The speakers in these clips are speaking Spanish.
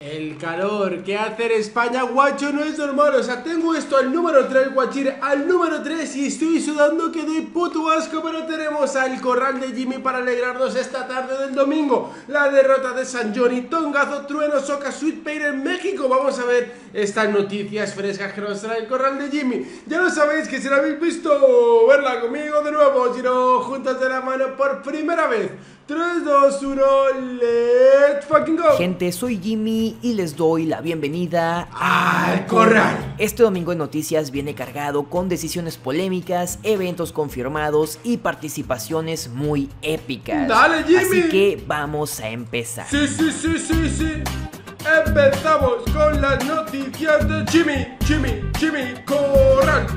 El calor que hace en España, guacho, no es normal. O sea, tengo esto al número 3, guachín, al número 3 y estoy sudando que doy puto asco. Pero tenemos al corral de Jimmy para alegrarnos esta tarde del domingo. La derrota de San Johnny, Tongazo, Trueno, Soca, Sweet Pain en México. Vamos a ver estas noticias frescas que nos trae el corral de Jimmy. Ya lo sabéis que si la habéis visto, verla conmigo de nuevo, si no, juntas de la mano por primera vez. 3, 2, 1, let's fucking go. Gente, soy Jimmy y les doy la bienvenida al corral. Este domingo en noticias viene cargado con decisiones polémicas, eventos confirmados y participaciones muy épicas. Dale, Jimmy. Así que vamos a empezar. Sí. Empezamos con las noticias de Jimmy Corral.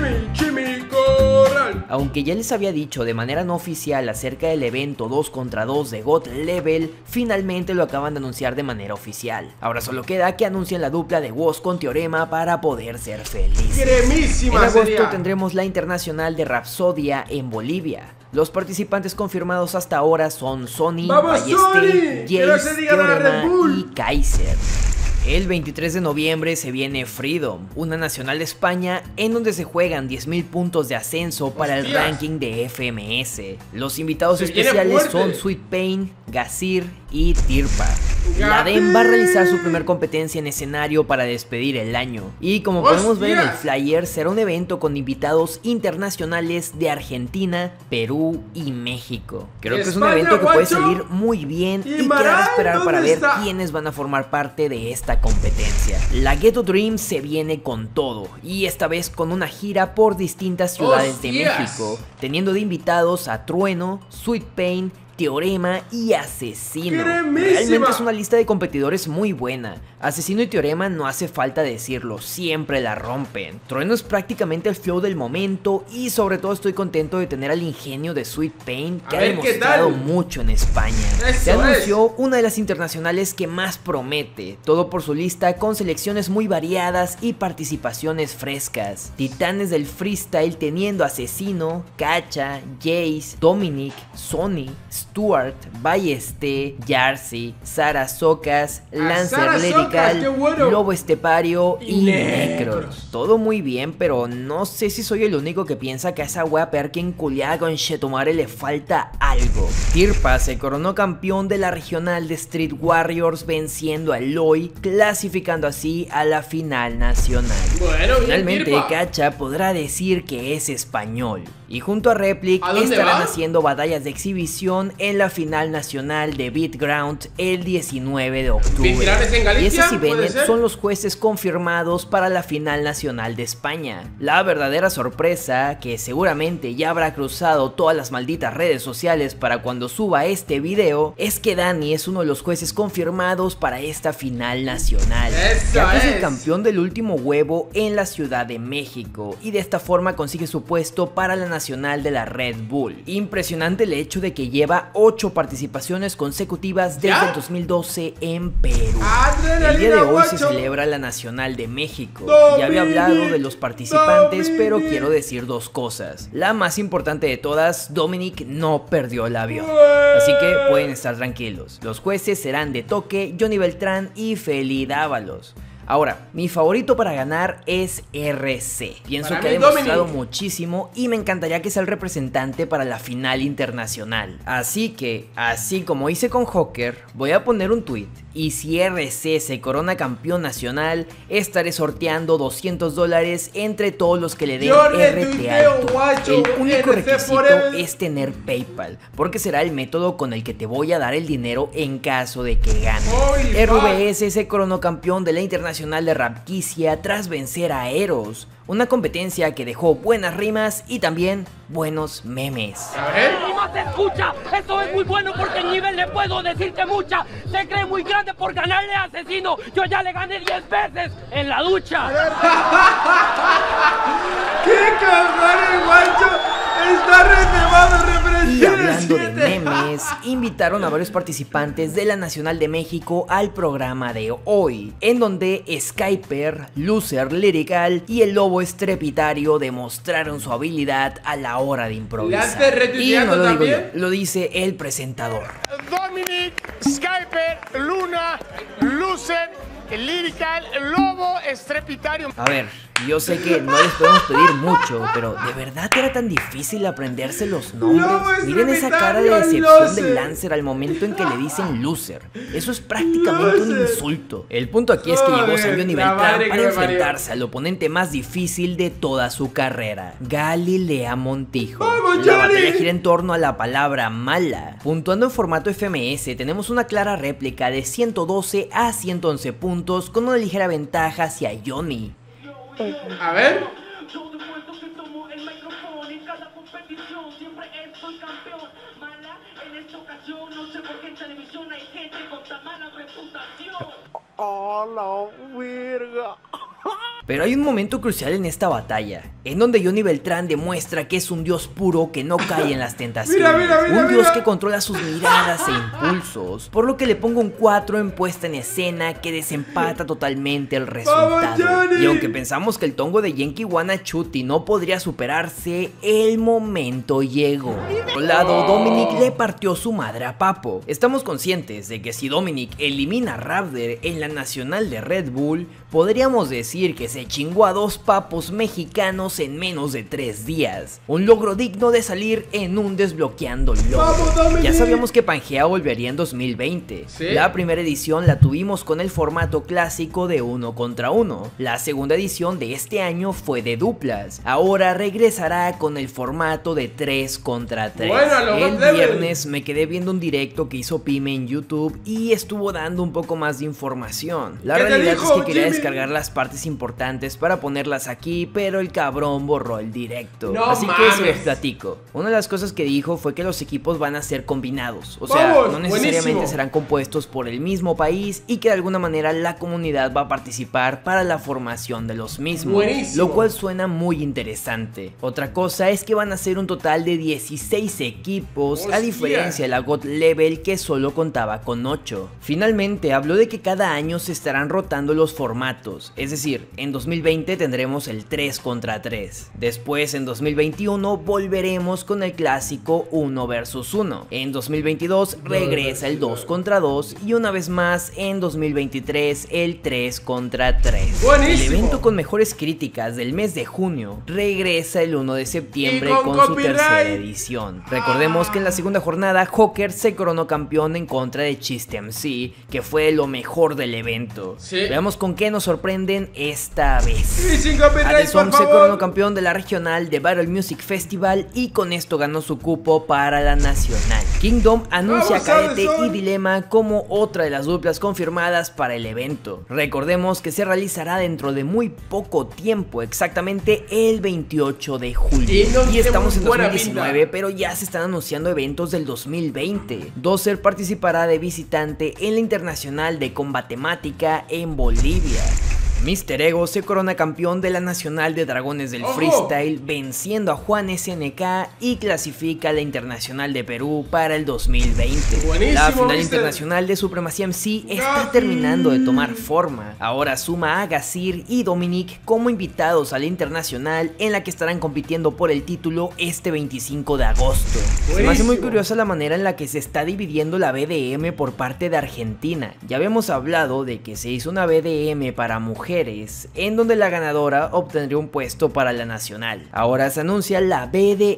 Jimmy Corral. Aunque ya les había dicho de manera no oficial acerca del evento 2 contra 2 de God Level, finalmente lo acaban de anunciar de manera oficial. Ahora solo queda que anuncien la dupla de Woz con Teorema para poder ser felices. Cremísima. En agosto sería. tendremos la internacional de Rapsodia en Bolivia. Los participantes confirmados hasta ahora son Sony, ¡Vamos, Sony! Que no se Jace, diga nada de Red Teorema Bull. y Kaiser. El 23 de noviembre se viene Freedom, una nacional de España en donde se juegan 10.000 puntos de ascenso para el ranking de FMS. Los invitados especiales son Sweet Pain, Gazir y Tirpa. La DEM va a realizar su primer competencia en escenario para despedir el año. Y como podemos ver en el flyer, será un evento con invitados internacionales de Argentina, Perú y México. Creo que es un evento que puede salir muy bien y queda esperar para ver quiénes van a formar parte de esta competencia. La Ghetto Dream se viene con todo y esta vez con una gira por distintas ciudades de México, teniendo de invitados a Trueno, Sweet Pain, Teorema y Asesino. Realmente es una lista de competidores muy buena. Asesino y Teorema no hace falta decirlo, siempre la rompen. Trueno es prácticamente el flow del momento y sobre todo estoy contento de tener al ingenio de Sweet Pain, que ha demostrado mucho en España. Se anunció una de las internacionales que más promete, todo por su lista con selecciones muy variadas y participaciones frescas. Titanes del freestyle teniendo Asesino, Cacha, Jace, Dominic, Sony, Stuart, Balleste, Jarcy, Sara Socas, Lancer Lyrical, Lobo Estepario y Necros. Todo muy bien, pero no sé si soy el único que piensa que a esa wea Perkin culiada con Shetomare le falta algo. Tirpa se coronó campeón de la regional de Street Warriors venciendo a Eloy, clasificando así a la final nacional. Finalmente Cacha podrá decir que es español. Y junto a Replic estarán haciendo batallas de exhibición en la final nacional de Beatground el 19 de octubre. Y esos y Bennett son los jueces confirmados para la final nacional de España. La verdadera sorpresa, que seguramente ya habrá cruzado todas las malditas redes sociales para cuando suba este video, es que Dani es uno de los jueces confirmados para esta final nacional, ya que es el campeón del último huevo en la Ciudad de México y de esta forma consigue su puesto para la nacional de la Red Bull. Impresionante el hecho de que lleva 8 participaciones consecutivas desde el 2012 en Perú. El día de hoy se celebra la Nacional de México. Ya había hablado de los participantes, pero quiero decir dos cosas. La más importante de todas, Dominic no perdió el avión, así que pueden estar tranquilos. Los jueces serán de Toque, Johnny Beltrán y Feli Dávalos. Ahora, mi favorito para ganar es RC. Pienso que ha demostrado muchísimo y me encantaría que sea el representante para la final internacional. Así que, así como hice con Joker, voy a poner un tweet. Y si RC se corona campeón nacional, estaré sorteando $200 entre todos los que le den RT alto. El único requisito es tener PayPal, porque será el método con el que te voy a dar el dinero en caso de que gane. RVS se coronó campeón de la internacional de Rapquicia tras vencer a Eros, una competencia que dejó buenas rimas y también buenos memes. ¡Rima se escucha! Eso es muy bueno porque el nivel le puedo decir que mucha. Se cree muy grande por ganarle a Asesino. Yo ya le gané 10 veces en la ducha. ¡Qué cabrón, guacho! Está reservado, Y hablando de memes, invitaron a varios participantes de la Nacional de México al programa de hoy, en donde Skyper, Loser Lyrical y el Lobo Estrepitario demostraron su habilidad a la hora de improvisar. Y no lo digo yo, lo dice el presentador. Dominic, Skyper, Luna, Loser el Lyrical Lobo Estrepitario. A ver, yo sé que no les podemos pedir mucho, pero ¿de verdad era tan difícil aprenderse los nombres? Miren esa cara de decepción del Lancer al momento en que le dicen loser. Eso es prácticamente un insulto. El punto aquí es que llegó San Johnny Beltrán para enfrentarse al oponente más difícil de toda su carrera, Galilea Montijo. La batalla gira en torno a la palabra mala. Puntuando en formato FMS, tenemos una clara réplica de 112 a 111 puntos con una ligera ventaja hacia Johnny. A ver. Yo demuestro que tomo el micrófono en cada competición, siempre soy campeón. Mala en esta ocasión, no sé por qué en televisión hay gente con tan mala reputación. ¡Oh, la verga! Pero hay un momento crucial en esta batalla, en donde Johnny Beltrán demuestra que es un dios puro que no cae en las tentaciones. Un dios que controla sus miradas e impulsos, por lo que le pongo un 4 en puesta en escena que desempata totalmente el resultado. Y aunque pensamos que el tongo de Genki Wanachuti no podría superarse, el momento llegó. Por un lado, Dominic le partió su madre a Papo. Estamos conscientes de que si Dominic elimina a Raptor en la nacional de Red Bull, podríamos decir que se chingó a 2 papos mexicanos en menos de 3 días. Un logro digno de salir en un desbloqueando logro. Ya sabíamos que Pangea volvería en 2020. ¿Sí? La primera edición la tuvimos con el formato clásico de 1 contra 1. La segunda edición de este año fue de duplas. Ahora regresará con el formato de 3 contra 3. El viernes me quedé viendo un directo que hizo Pime en YouTube y estuvo dando un poco más de información. La realidad es que quería descargar las partes importantes para ponerlas aquí, pero el cabrón borró el directo. Así que se los platico. Una de las cosas que dijo fue que los equipos van a ser combinados, o sea, no necesariamente serán compuestos por el mismo país y que de alguna manera la comunidad va a participar para la formación de los mismos, lo cual suena muy interesante. Otra cosa es que van a ser un total de 16 equipos, a diferencia de la God Level que solo contaba con 8. Finalmente habló de que cada año se estarán rotando los formatos, es decir, en 2020 tendremos el 3 contra 3. Después en 2021 volveremos con el clásico 1 versus 1. En 2022 regresa el 2 contra 2 y una vez más en 2023 el 3 contra 3. El evento con mejores críticas del mes de junio regresa el 1 de septiembre con su tercera edición. Recordemos que en la segunda jornada Joker se coronó campeón en contra de Chiste MC, que fue lo mejor del evento. Veamos con qué nos sorprenden esta vez. Addison se coronó campeón de la regional de Battle Music Festival y con esto ganó su cupo para la nacional. Kingdom anuncia a Kaete y Dilema como otra de las duplas confirmadas para el evento. Recordemos que se realizará dentro de muy poco tiempo, exactamente el 28 de julio. Y estamos en 2019, pero ya se están anunciando eventos del 2020. Dozer participará de visitante en la Internacional de Combatemática en Bolivia. Mr. Ego se corona campeón de la Nacional de Dragones del Freestyle, venciendo a Juan SNK y clasifica a la Internacional de Perú para el 2020. La final internacional de Supremacía MC está terminando de tomar forma. Ahora suma a Gazir y Dominic como invitados a la Internacional, en la que estarán compitiendo por el título este 25 de agosto. Se me hace muy curiosa la manera en la que se está dividiendo la BDM por parte de Argentina. Ya habíamos hablado de que se hizo una BDM para mujeres, en donde la ganadora obtendría un puesto para la nacional. Ahora se anuncia la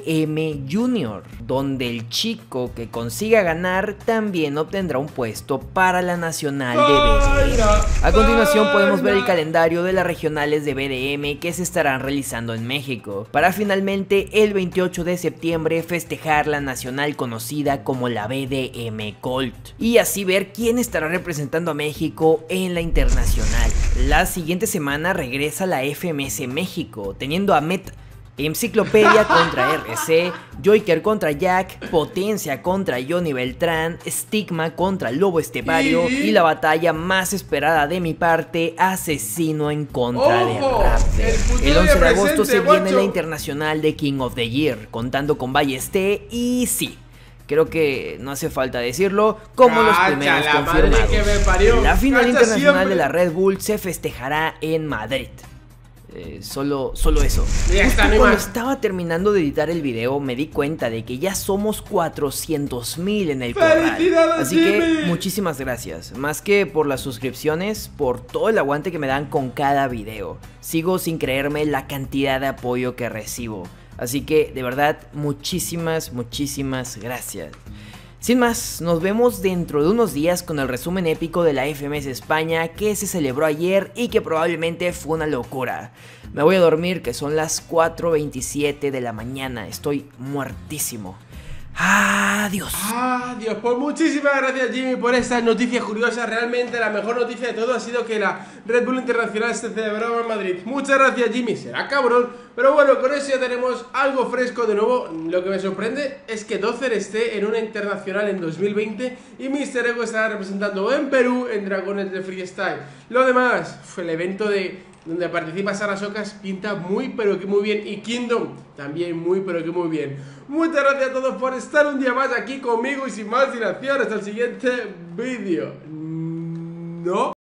BDM Junior, donde el chico que consiga ganar también obtendrá un puesto para la nacional de BDM. A continuación podemos ver el calendario de las regionales de BDM que se estarán realizando en México, para finalmente el 28 de septiembre festejar la nacional conocida como la BDM Gold, y así ver quién estará representando a México en la internacional. La siguiente semana regresa la FMS México, teniendo a Enciclopedia contra RC, Joker contra Jack, Potencia contra Johnny Beltrán, Stigma contra Lobo Estepario y la batalla más esperada de mi parte, Asesino en contra de Raptor. El 11 de agosto se viene la internacional de King of the Year, contando con Ballesté y sí, creo que no hace falta decirlo, como los primeros confirmados. La final internacional de la Red Bull se festejará en Madrid. Solo eso. Ya está, Cuando estaba terminando de editar el video me di cuenta de que ya somos 400,000 en el corral. Así que muchísimas gracias. Más que por las suscripciones, por todo el aguante que me dan con cada video. Sigo sin creerme la cantidad de apoyo que recibo. Así que de verdad muchísimas gracias. Sin más, nos vemos dentro de unos días con el resumen épico de la FMS España que se celebró ayer y que probablemente fue una locura. Me voy a dormir, que son las 4:27 de la mañana, estoy muertísimo. Adiós. Adiós. Pues muchísimas gracias, Jimmy, por esta noticia curiosa. Realmente la mejor noticia de todo ha sido que la Red Bull Internacional se celebraba en Madrid. Muchas gracias, Jimmy. Será cabrón, pero bueno, con eso ya tenemos algo fresco de nuevo. Lo que me sorprende es que Dozer esté en una internacional en 2020 y Mr. Ego estará representando en Perú en Dragones de Freestyle. Lo demás, el evento donde participa Sara Socas pinta muy pero que muy bien, y Kingdom también muy pero que muy bien. Muchas gracias a todos por estar un día más aquí conmigo y sin más dilación, hasta el siguiente vídeo. No.